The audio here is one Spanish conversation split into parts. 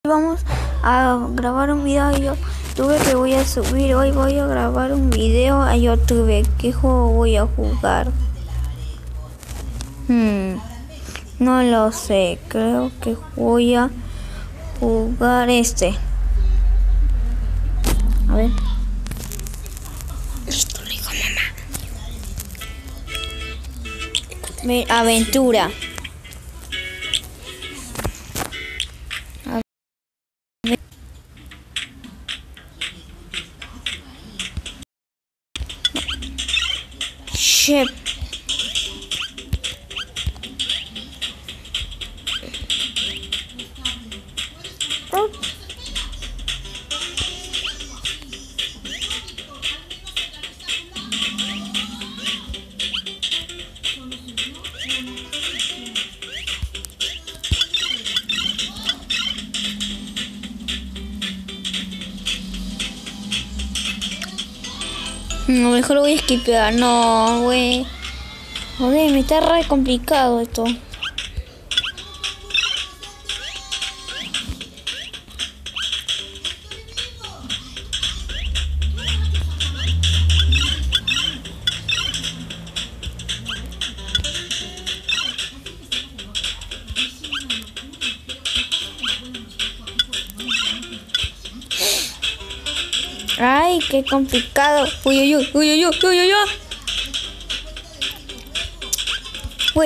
Vamos a grabar un video a YouTube que voy a subir. Hoy voy a grabar un video a YouTube. ¿Qué juego voy a jugar? No lo sé. Creo que voy a jugar este. A ver. Listo, le digo mamá. Aventura. Shep. No, mejor voy a skipear. No, güey. Joder, me está re complicado esto. Ay, qué complicado. Uy, uy, uy, uy, uy, uy, uy, uy. Uy.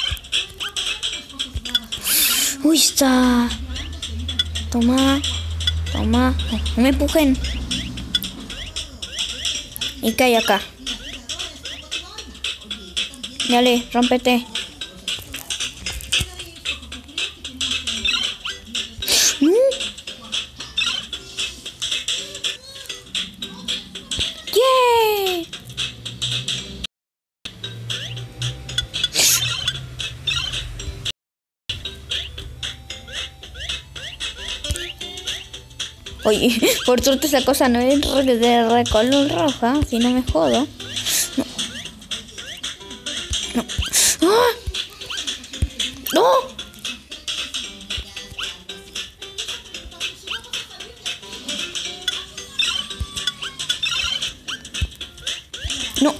Uy, está. Toma. Toma. No me empujen. Y cae acá. Dale, rómpete. ¡Yay! Oye, por suerte esa cosa no es de color roja, si no me jodo. No. No. ¡Ah! ¡No! No.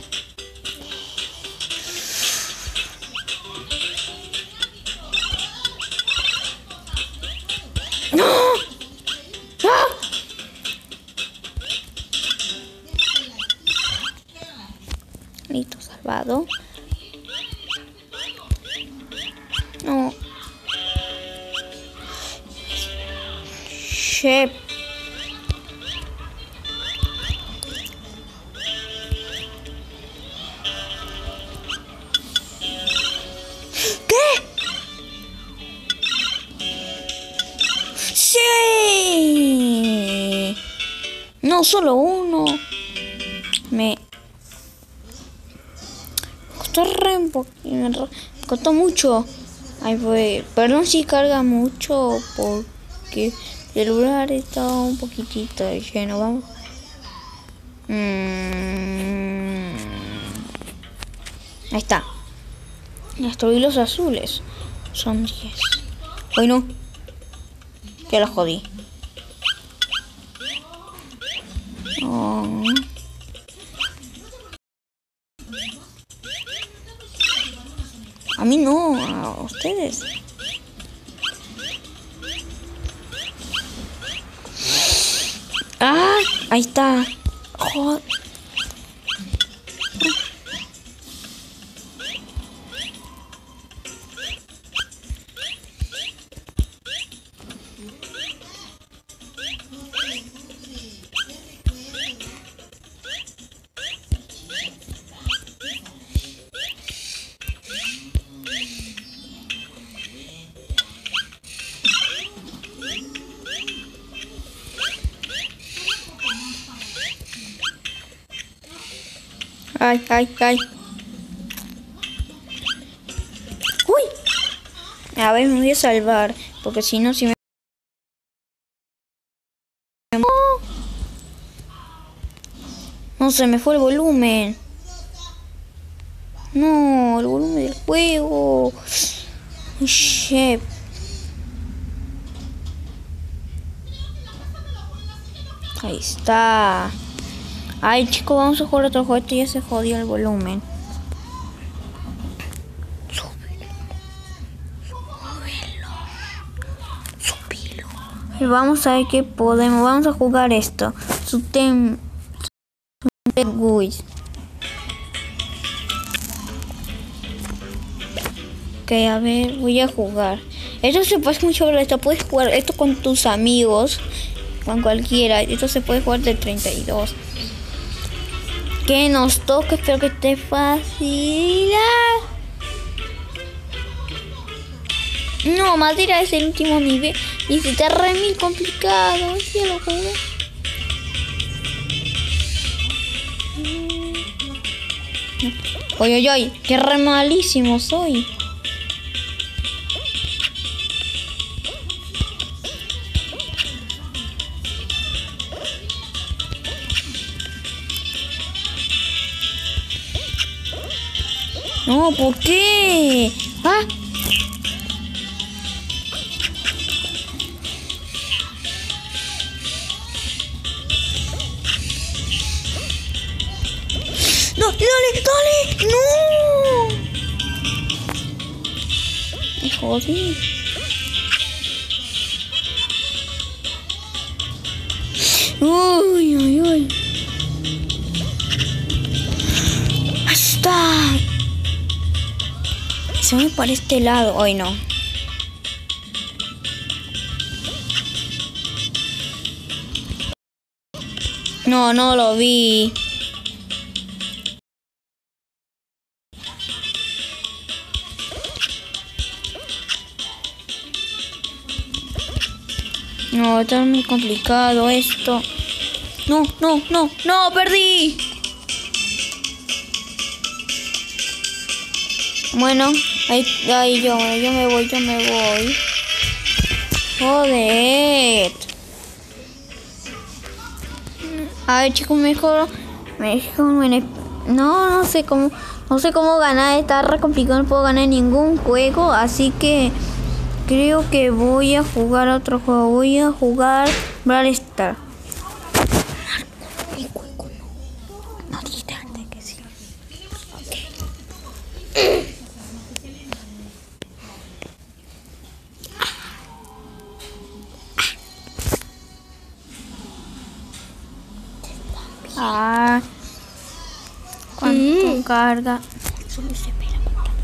¡No! ¡Ah! Listo, salvado. No. Shep. ¿Qué? ¡Sí! No, solo uno. Me costó me costó mucho. Ay, pues, perdón si carga mucho porque el celular está un poquitito lleno. Vamos. Ahí está. Estos hilos azules son 10. Hoy no. Ya la jodí. Oh. A mí no, a ustedes. ¡Ah! Ahí está. Joder. Ay, ay, ay. Uy. A ver, me voy a salvar. Porque si no, si me... No, se me fue el volumen. No, el volumen del juego. Shep. Ahí está. Ay, chicos, vamos a jugar otro juego. Ya se jodió el volumen. Súbelo. Vamos a ver qué podemos. Vamos a jugar esto. Guys. Ok, a ver, voy a jugar. Esto se puede mucho sobre esto. Puedes jugar esto con tus amigos. Con cualquiera. Esto se puede jugar de 32. Que nos toque, espero que esté fácil. No, madera es el último nivel. Y se está re mil complicado. Ya lo jugué. Oye, oye, oye, qué re malísimo soy. No, ¿por qué? ¿Ah? No, dale, dale, no. Me jodí. Uy, uy, uy. Ahí está. Se me para este lado. Hoy no. No, no lo vi. No, está muy complicado esto. No, no, no, no, perdí. Bueno, ahí yo me voy. Joder. A ver, chicos, no sé cómo ganar, está re complicado, no puedo ganar ningún juego, así que creo que voy a jugar a otro juego, voy a jugar Brawl Stars. No dijiste antes que sí. Ah, ¿cuánto carga? Solo se espera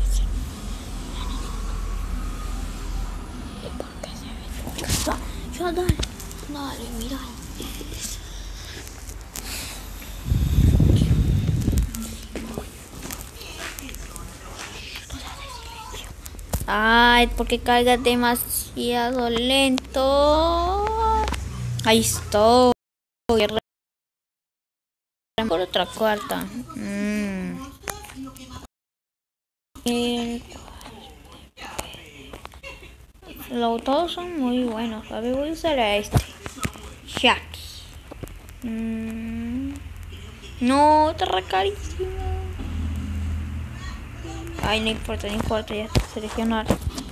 porque se ve. Ya dale, mira. Ay, porque carga demasiado lento. Ahí estoy. Por otra cuarta. Todos son muy buenos. A ver, voy a usar a este. Shacks. No, está re carísimo. Ay, no importa, ya está seleccionar.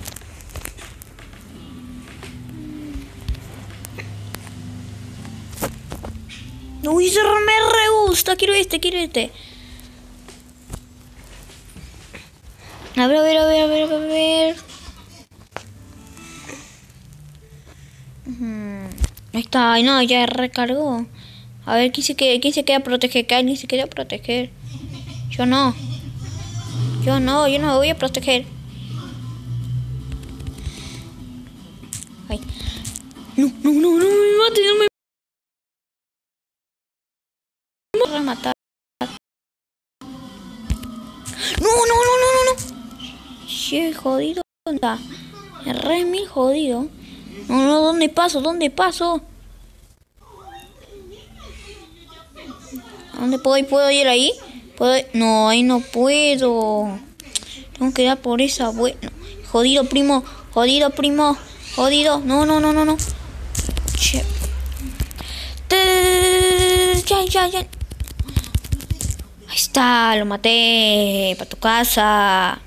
Uy, se me re gusta. Quiero este. A ver. Ahí está. Ay, no, ya recargó. A ver, ¿quién se queda a proteger? ¿Quién se queda a proteger? Yo no me voy a proteger. Ay. No me mate, no me va a matar. No. Che, jodido. Re mil jodido. No, ¿dónde paso? ¿Dónde puedo ir ahí? No, ahí no puedo. Tengo que dar por esa buena. Jodido primo. No. Che. Ya. Ahí está, lo maté. Para tu casa.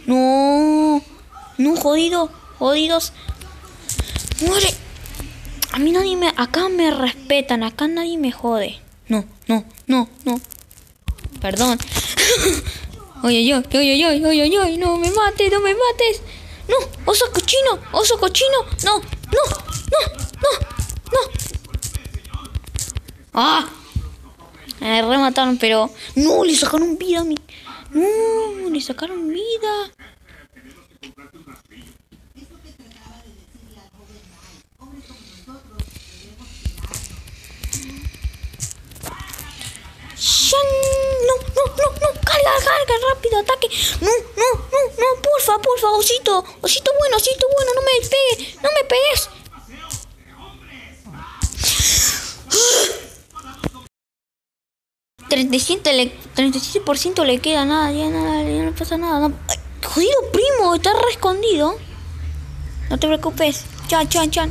No, jodidos. Muere. A mí nadie me... Acá me respetan, acá nadie me jode. No. Perdón. Oye, no me mates. No, oso cochino. No. Ah, me remataron, pero... No, le sacaron vida a mí. No, le sacaron vida. No, carga, rápido, ataque. No, porfa, osito bueno, no me pegues. 37% le queda, ya no pasa nada. No. Ay, jodido primo, está re escondido. No te preocupes, chan.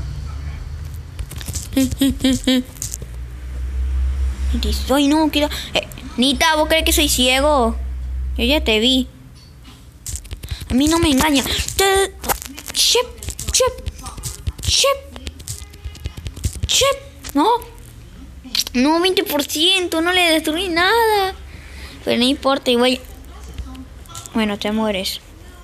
Ay, no, quiero... Nita, ¿vos crees que soy ciego? Yo ya te vi. A mí no me engaña. Chep. No, 20%, no le destruí nada. Pero no importa, igual... Bueno, te mueres.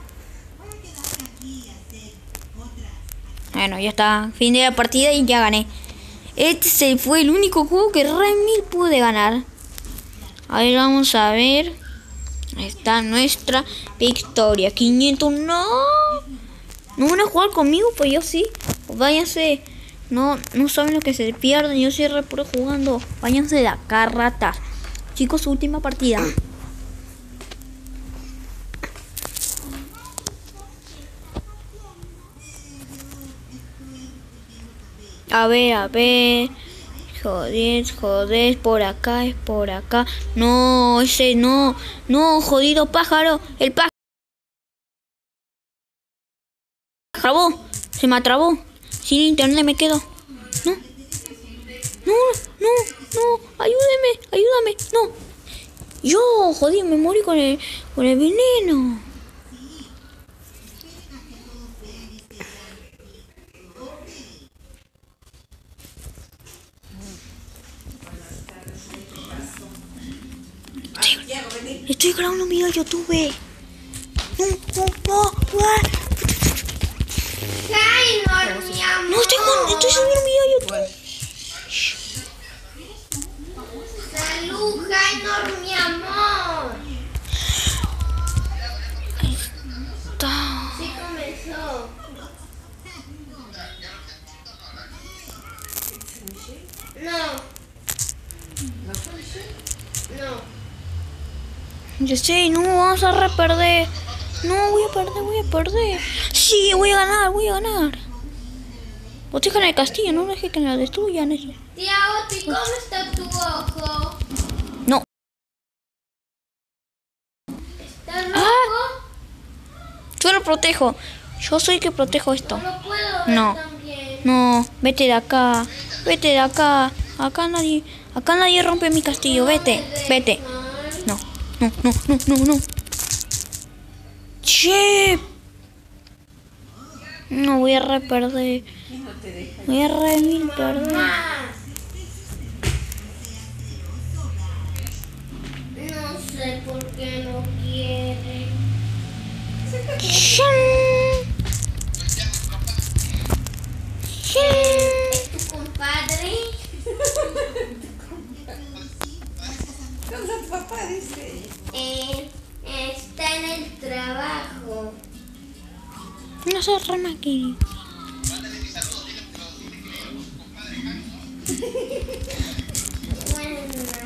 Bueno, ya está. Fin de la partida y ya gané. Este fue el único juego que realmente pude ganar. A ver, vamos a ver. Ahí está nuestra victoria. 500, no. ¿No van a jugar conmigo? Pues yo sí. Pues váyanse. No saben lo que se pierden. Yo soy re puro jugando. Váyanse de acá, ratas. Chicos, su última partida. A ver. Joder, por acá, es por acá. No, ese no, jodido pájaro. El pájaro se me atrabó. Sin internet me quedo. No, ayúdame. No. Yo, jodido, me morí con el veneno. Estoy grabando un video de YouTube. No. No, estoy subiendo un video de YouTube. Salud, Jainor, mi amor. Sí comenzó. No. Yo sé, no, vamos a perder. No, voy a perder. Sí, voy a ganar. Protejan el castillo, no dejen que la destruyan eso. Tía Oti, ¿cómo está tu ojo? No. ¿Estás loco? Yo lo protejo. Yo soy el que protejo esto. No lo puedo ver No. también. No, vete de acá. Acá nadie rompe mi castillo. Vete. No. Che. No, voy a perder. Voy a perder. No sé por qué no quiere. ¿Es tu compadre? ¿Dónde está tu papá? Dice. Está en el trabajo. No se rama aquí. Bueno.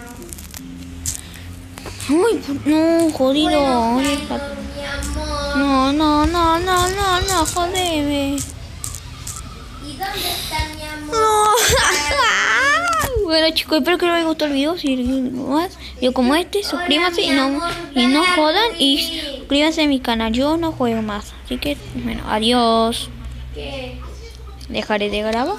Uy, no, jodido. Bueno, Oye, Jainor, mi amor. No, jodeme. ¿Y dónde está mi amor? No. Bueno, chicos, espero que les haya gustado el video. Si les gustó más video como este, suscríbanse y no jodan. Y suscríbanse a mi canal. Yo no juego más. Así que, bueno, adiós. ¿Qué? Dejaré de grabar.